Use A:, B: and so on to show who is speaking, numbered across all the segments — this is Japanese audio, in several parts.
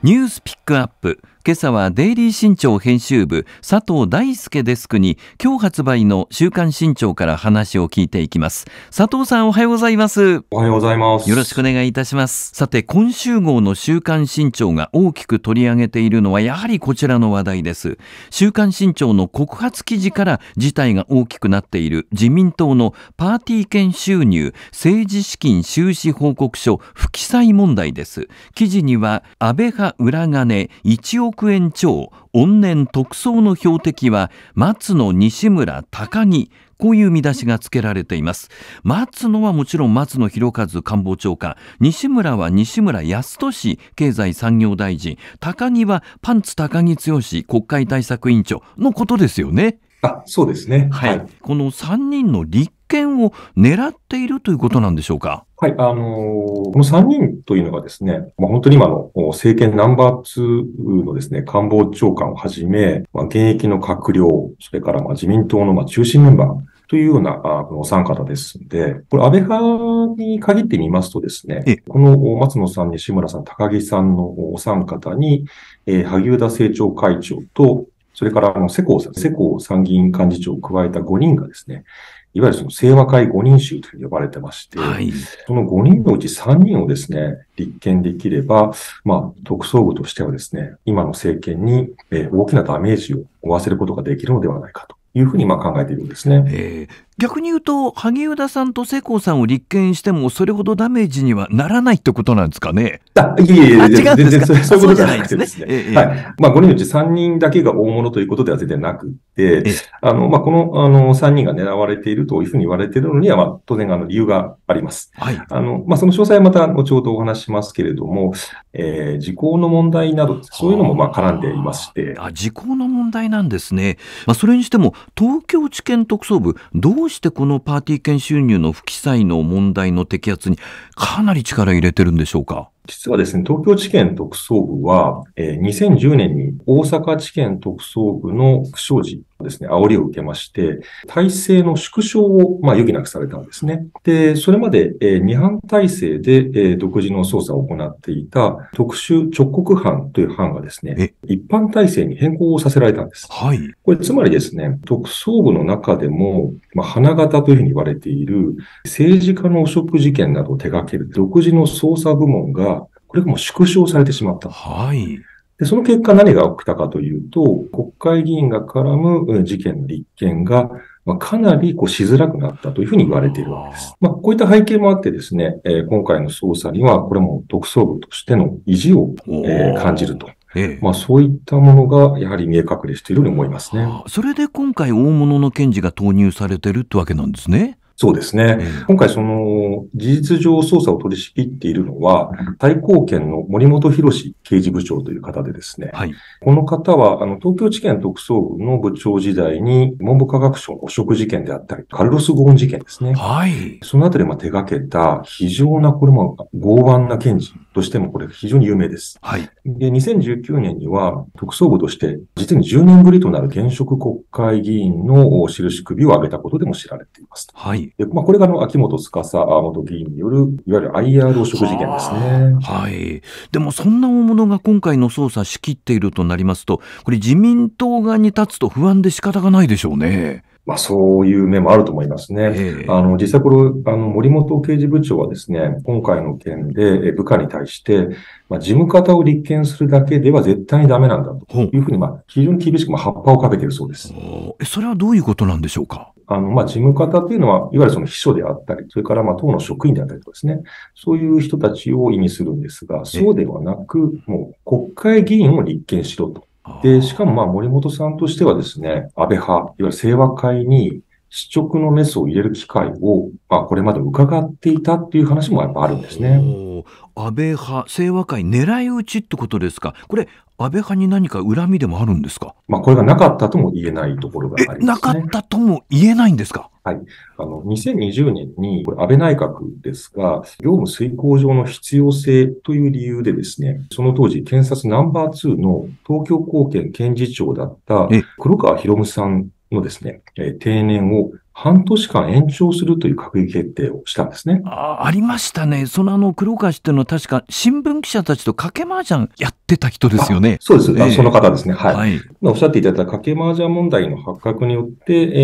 A: ニュースピックアップ。今朝はデイリー新潮編集部佐藤大輔デスクに今日発売の週刊新潮から話を聞いていきます。佐藤さん、おはようございます。
B: おはようございます。
A: よろしくお願いいたします。さて、今週号の週刊新潮が大きく取り上げているのはやはりこちらの話題です。週刊新潮の告発記事から事態が大きくなっている自民党のパーティー券収入政治資金収支報告書不記載問題です。記事には安倍派裏金1億円超、怨念特捜の標的は松野西村高木、こういう見出しが付けられています。松野はもちろん松野博一官房長官、西村は西村康稔経済産業大臣、高木はパンツ高木剛国会対策委員長のことですよね。
B: そうですね。
A: はい。この3人の立件を狙っているということなんでしょうか。
B: はい。この3人というのがですね、本当に今の政権ナンバー2のですね、官房長官をはじめ、現役の閣僚、それから自民党の中心メンバーというようなこのお三方ですので、これ安倍派に限ってみますとですね、この松野さん、西村さん、高木さんのお三方に、萩生田政調会長と、それから世耕参議院幹事長を加えた5人がですね、いわゆるその清和会5人衆というふうに呼ばれてまして、その5人のうち3人をですね、立件できれば、特捜部としてはですね、今の政権に大きなダメージを負わせることができるのではないかというふうに考えているんですね。
A: 逆に言うと、萩生田さんと世耕さんを立件しても、それほどダメージにはならないってことなんですかね。
B: いえ、全然そういうこと
A: じゃないですね。
B: はい。5人のうち3人だけが大物ということでは全然なくて、この3人が狙われているというふうに言われているのには、当然理由があります。
A: はい。
B: その詳細はまた後ほどお話ししますけれども、時効の問題など、そういうのも絡んでいまして。
A: 時効の問題なんですね。それにしても、東京地検特捜部、どうしてこのパーティー券収入の不記載の問題の摘発にかなり力入れてるんでしょうか。
B: 実はですね、東京地検特捜部は、2010年に大阪地検特捜部の不祥事ですね、煽りを受けまして、体制の縮小を、余儀なくされたんですね。で、それまで、2班体制で、独自の捜査を行っていた特殊直告班という班がですね、一般体制に変更をさせられたんです。
A: はい。
B: これつまりですね、特捜部の中でも、花形というふうに言われている政治家の汚職事件などを手掛ける独自の捜査部門がこれがもう縮小されてしまった。
A: はい。
B: で、その結果何が起きたかというと、国会議員が絡む事件の立件が、かなりしづらくなったというふうに言われているわけです。こういった背景もあってですね、今回の捜査には、これも特捜部としての意地を、感じると。そういったものがやはり見え隠れしているように思いますね。
A: それで今回大物の検事が投入されてるってわけなんですね。
B: そうですね。今回その事実上捜査を取り仕切っているのは、対抗検の森本博刑事部長という方でですね、
A: はい、
B: この方は東京地検特捜部の部長時代に文部科学省の汚職事件であったり、カルロス・ゴーン事件ですね。
A: はい、
B: そのあたり手掛けた非常なこれも剛腕な検事としてもこれ非常に有名です。
A: はい、
B: で、2019年には特捜部として実に10年ぶりとなる現職国会議員の印首を挙げたことでも知られています。
A: はい。
B: でこれが秋元司元議員によるいわゆる IR 汚職事件ですね。
A: はい。でもそんな大物が今回の捜査仕切っているとなりますと、これ自民党側に立つと不安で仕方がないでしょうね。
B: そういう面もあると思いますね。実際これ、森本刑事部長はですね、今回の件で部下に対して、事務方を立件するだけでは絶対にダメなんだというふうに、非常に厳しく葉っぱをかけているそうです。
A: それはどういうことなんでしょうか。
B: 事務方というのは、いわゆるその秘書であったり、それから党の職員であったりとかですね、そういう人たちを意味するんですが、そうではなく、もう国会議員を立件しろと。で、しかも森本さんとしてはですね、安倍派、いわゆる清和会に失職のメスを入れる機会を、これまで伺っていたっていう話もやっぱあるんですね。
A: 安倍派、清和会狙い撃ちってことですか。これ、安倍派に何か恨みでもあるんですか。
B: これがなかったとも言えないところがありますね。
A: なかったとも言えないんですか。
B: はい。2020年に、これ安倍内閣ですが、業務遂行上の必要性という理由でですね、その当時、検察ナンバー2の東京高検検事長だった黒川博さんのですね、定年を半年間延長するという閣議決定をしたんですね。
A: ありましたね。その黒川氏っていうのは確か新聞記者たちと賭け麻雀やってた人ですよね。
B: そうです。その方ですね。はい。
A: はい。
B: おっしゃっていただいた賭け麻雀問題の発覚によって、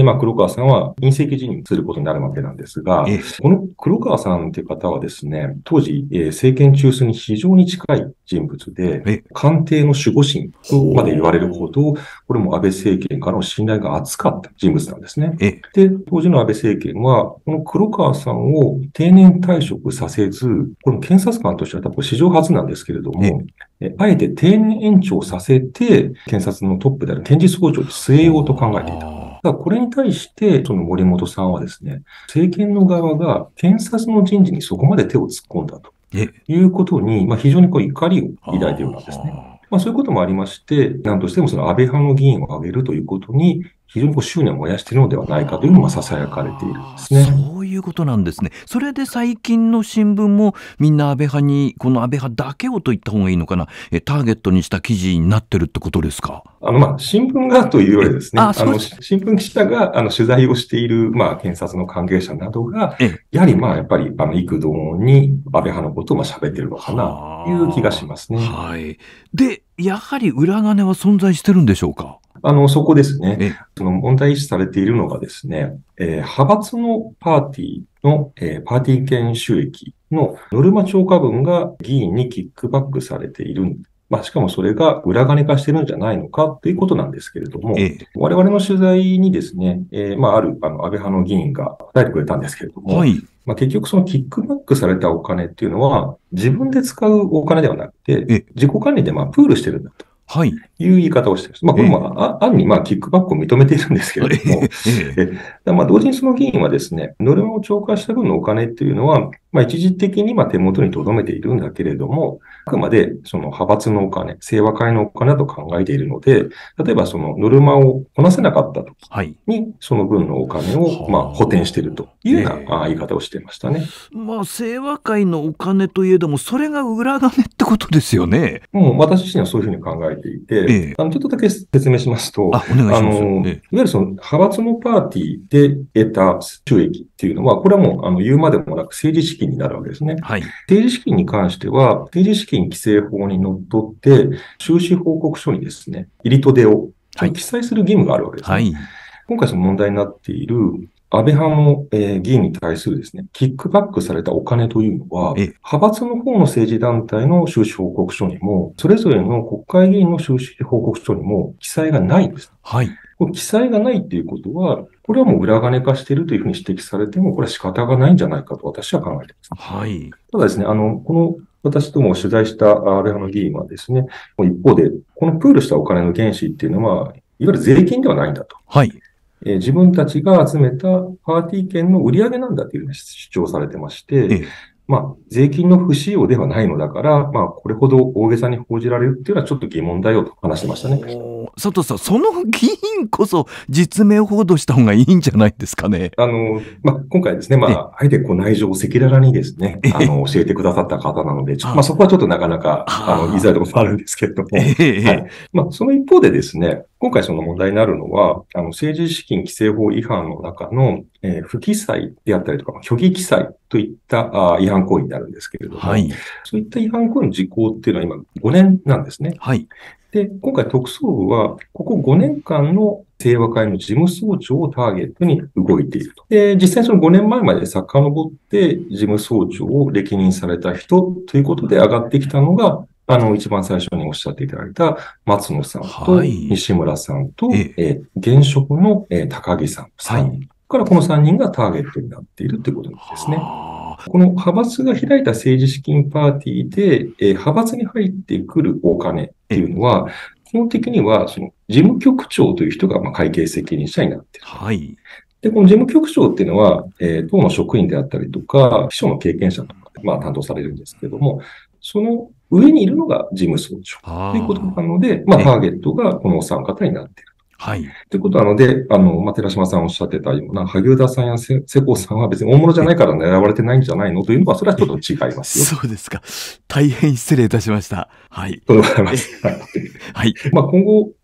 B: 黒川さんは隕石辞任することになるわけなんですが、この黒川さんという方はですね、当時、政権中枢に非常に近い人物で、官邸の守護神とまで言われるほど、これも安倍政権からの信頼が厚かった人物なんですね。で、当時の安倍政権は、この黒川さんを定年退職させず、これも検察官としては多分史上初なんですけれども、あえて定年延長させて、検察のトップである検事総長に据えようと考えていた。ただこれに対して、その森本さんはですね、政権の側が検察の人事にそこまで手を突っ込んだということに、非常に怒りを抱いているんですね。そういうこともありまして、何としてもその安倍派の議員を挙げるということに、非常に執念を燃やしているのではないかというのが囁かれているんですね。
A: そういうことなんですね。それで最近の新聞もみんな安倍派に、この安倍派だけをと言った方がいいのかな、ターゲットにした記事になってるってことですか？
B: 新聞がというよりですね、新聞記者が取材をしている、検察の関係者などが、やはりやっぱり幾度に安倍派のことを喋っているのかなという気がしますね。
A: はい。で、やはり裏金は存在してるんでしょうか？
B: そこですね。その問題視されているのがですね、派閥のパーティーの、パーティー券収益のノルマ超過分が議員にキックバックされている。しかもそれが裏金化してるんじゃないのかということなんですけれども、我々の取材にですね、ある安倍派の議員が答えてくれたんですけれども、結局そのキックバックされたお金っていうのは自分で使うお金ではなくて、自己管理でプールしてるんだと。いう言い方をしています。これも暗にキックバックを認めているんですけれども、同時にその議員はですね、ノルマを超過した分のお金っていうのは、一時的に手元に留めているんだけれども、あくまでその派閥のお金、清和会のお金だと考えているので、例えばそのノルマをこなせなかった時に、その分のお金を補填しているというような言い方をしていましたね。
A: 清和会のお金といえども、それが裏金ってことですよね。
B: もう私自身はそういうふうに考えていて、ちょっとだけ説明しますと、いわゆるその派閥のパーティーで得た収益っていうのは、これはもう言うまでもなく政治資金になるわけですね。政治資金に関しては、政治資金規正法にのっとって、収支報告書にですね、入りと出を記載する義務があるわけですね。今回その問題になっている安倍派の議員に対するですね、キックバックされたお金というのは、派閥の方の政治団体の収支報告書にも、それぞれの国会議員の収支報告書にも記載がないんです。記載がないっていうことは、これはもう裏金化しているというふうに指摘されても、これは仕方がないんじゃないかと私は考えています。ただですね、この私ども取材した安倍派の議員はですね、一方で、このプールしたお金の原資っていうのは、いわゆる税金ではないんだと。自分たちが集めたパーティー券の売り上げなんだというふうに主張されてまして、税金の不使用ではないのだから、これほど大げさに報じられるっていうのはちょっと疑問だよと話してましたね。
A: 佐藤さん、その議員こそ実名報道した方がいいんじゃないですかね。
B: 今回ですね、あえて内情を赤裸々にですね、教えてくださった方なので、そこはちょっとなかなか、言いづらいところもあるんですけれども、その一方でですね、今回その問題になるのは、政治資金規正法違反の中の、不記載であったりとか、虚偽記載といった違反行為になるんですけれども、そういった違反行為の時効っていうのは今5年なんですね。で、今回特捜部は、ここ5年間の清和会の事務総長をターゲットに動いていると。で、実際その5年前まで遡って事務総長を歴任された人ということで上がってきたのが、一番最初におっしゃっていただいた松野さんと西村さんと、現職の高木さん3人。からこの3人がターゲットになっているということなんですね。この派閥が開いた政治資金パーティーで、派閥に入ってくるお金っていうのは、基本的にはその事務局長という人が会計責任者になっている。で、この事務局長っていうのは、党の職員であったりとか、秘書の経験者とかで、担当されるんですけれども、その上にいるのが事務総長ということなので、ターゲットがこのお三方になっている。ということなので、寺島さんおっしゃってたような、萩生田さんや世耕さんは別に大物じゃないから狙われてないんじゃないのというのは、それはちょっと違いますよ。
A: そうですか。大変失礼いたしました。
B: とございます。今後、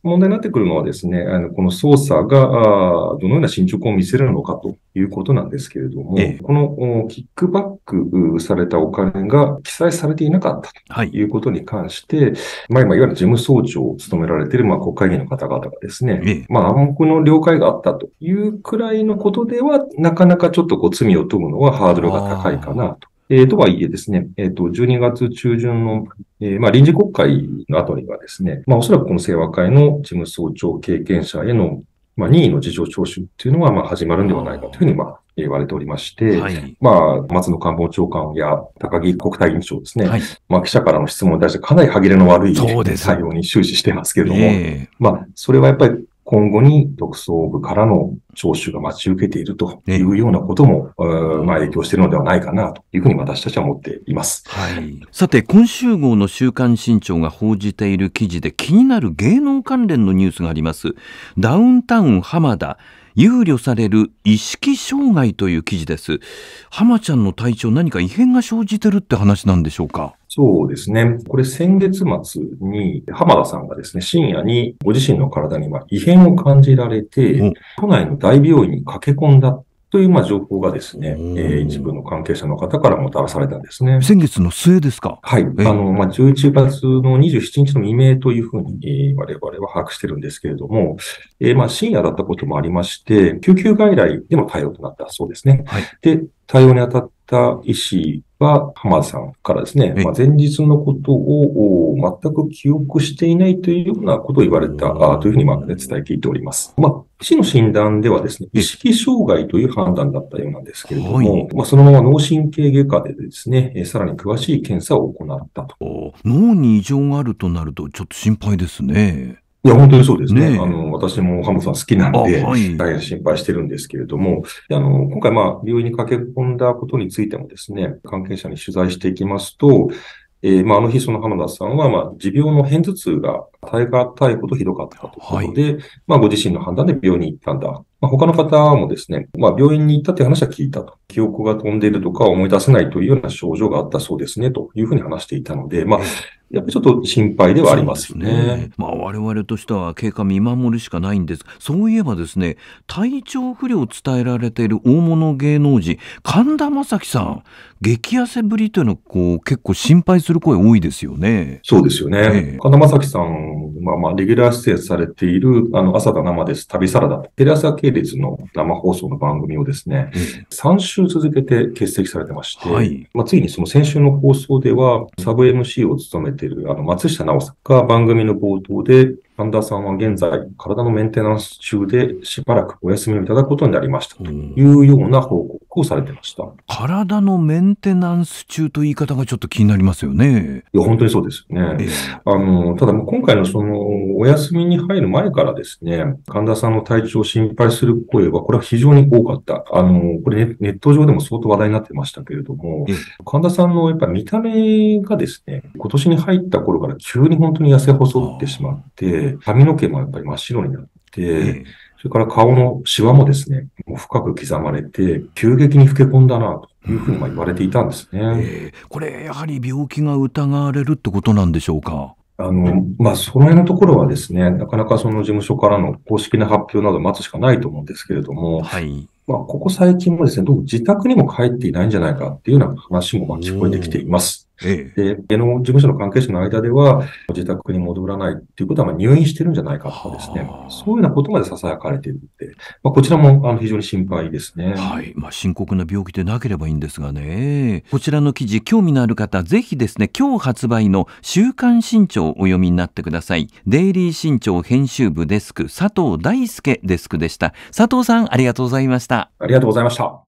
B: 問題になってくるのはですね、この捜査が、どのような進捗を見せるのかということなんですけれども、
A: ええ、
B: このキックバックされたお金が記載されていなかった
A: はい。
B: ということに関して、今、いわゆる事務総長を務められている、国会議員の方々がですね、
A: ええ、
B: 暗黙の了解があったというくらいのことでは、なかなかちょっと罪を問うのはハードルが高いか
A: あ
B: なと。とはいえですね、12月中旬の臨時国会の後にはですね、おそらくこの清和会の事務総長経験者への、任意の事情聴取っていうのは、始まるんではないかというふうに、言われておりまして、
A: はい。
B: 松野官房長官や高木国対委員長ですね、
A: はい。
B: 記者からの質問に対してかなり歯切れの悪い
A: そうです。
B: 対応に終始してますけれども、
A: え
B: それはやっぱり今後に特捜部からの聴取が待ち受けていると
A: え、ええ。
B: いうようなことも、影響しているのではないかなというふうに私たちは思っています。
A: はい。さて、今週号の週刊新潮が報じている記事で気になる芸能関連のニュースがあります。ダウンタウン浜田、憂慮される意識障害という記事です。浜ちゃんの体調何か異変が生じてるって話なんでしょうか？
B: そうですね。これ先月末に浜田さんがですね、深夜にご自身の体に異変を感じられて、
A: お、
B: 都内の大病院に駆け込んだという情報がです
A: お
B: ね、一部
A: ー、
B: の関係者の方からもたらされたんですね。
A: 先月の末ですか？
B: はい。
A: え、
B: 11月の27日の未明というふうに、我々は把握してるんですけれども、深夜だったこともありまして、救急外来での対応となったそうですね。
A: はい。
B: で、対応に当たった医師は、浜田さんからですね、
A: え、
B: 前日のことを全く記憶していないというようなことを言われたというふうに伝え聞いております。医師の診断ではですね、意
A: え、
B: 識障害という判断だったようなんですけれど
A: はい。
B: も、そのまま脳神経外科でですね、さらに詳しい検査を行ったと。
A: 脳に異常があるとなるとちょっと心配ですね。
B: いや、本当にそうですね。
A: ね
B: 私もハムさん好きな
A: え。あ、
B: んで、
A: はい。
B: 大変心配してるんですけれども、で今回病院に駆け込んだことについてもですね、関係者に取材していきますと、あの日その浜田さんは、持病の片頭痛が耐え難いほどひどかったというこ
A: はい。
B: とで、ご自身の判断で病院に行ったんだ。他の方もですね、病院に行ったという話は聞いたと。記憶が飛んでいるとか思い出せないというような症状があったそうですね、というふうに話していたので、
A: え、
B: やっぱりちょっと心配ではあり
A: そうです
B: ますよね。
A: ね。我々としては経過見守るしかないんです。そういえばですね、体調不良を伝えられている大物芸能人、神田正輝さん、激痩せぶりというのを結構心配する声多いですよね。
B: そうですよね。
A: ええ、
B: 神田正輝さんは、レギュラー出演されている、朝だ生です、旅サラダ、テレ朝系列の生放送の番組をですね、
A: ええ、
B: 3週続けて欠席されてまして、
A: はい。
B: ついにその先週の放送では、サブ MC を務めている、松下奈緒さんが番組の冒頭で、神田さんは現在、体のメンテナンス中でしばらくお休みをいただくことになりましたというような報告をされてました。
A: 体のメンテナンス中という言い方がちょっと気になりますよね。
B: いや、本当にそうですよね。
A: ええ、
B: ただ今回のその、お休みに入る前からですね、神田さんの体調を心配する声は、これは非常に多かった。これネット上でも相当話題になってましたけれども、
A: ええ、
B: 神田さんのやっぱり見た目がですね、今年に入った頃から急に本当に痩せ細ってしまっ
A: ああ、
B: て、髪の毛もやっぱり真っ白になって、
A: ええ、
B: それから顔のシワもですね、もう深く刻まれて、急激に老け込んだな、というふうに言われていたんですね。
A: これやはり病気が疑われるってことなんでしょうか？
B: その辺のところはですね、なかなかその事務所からの公式な発表などを待つしかないと思うんですけれども、
A: はい。
B: ここ最近もですね、どうも自宅にも帰っていないんじゃないかっていうような話も聞こえてきています。
A: ええ。
B: で、芸能事務所の関係者の間では、自宅に戻らないっていうことは、入院してるんじゃないかとかですね、そういうようなことまで囁かれているので、こちらも非常に心配ですね。
A: はい。深刻な病気でなければいいんですがね。こちらの記事、興味のある方、ぜひですね、今日発売の週刊新潮をお読みになってください。デイリー新潮編集部デスク、佐藤大輔デスクでした。佐藤さん、ありがとうございました。
B: ありがとうございました。